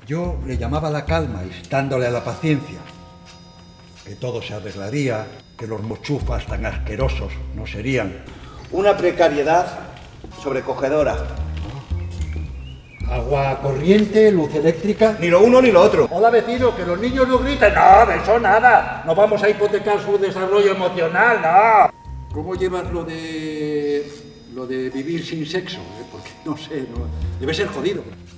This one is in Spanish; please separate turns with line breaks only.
Yo le llamaba la calma, instándole a la paciencia, que todo se arreglaría, que los mochufas tan asquerosos no serían.
Una precariedad sobrecogedora.
Agua corriente, luz eléctrica.
Ni lo uno ni lo otro.
Hola vecino, que los niños no griten. No, de eso nada. No vamos a hipotecar su desarrollo emocional, no. ¿Cómo llevas lo de vivir sin sexo? Porque no sé, no, debe ser jodido.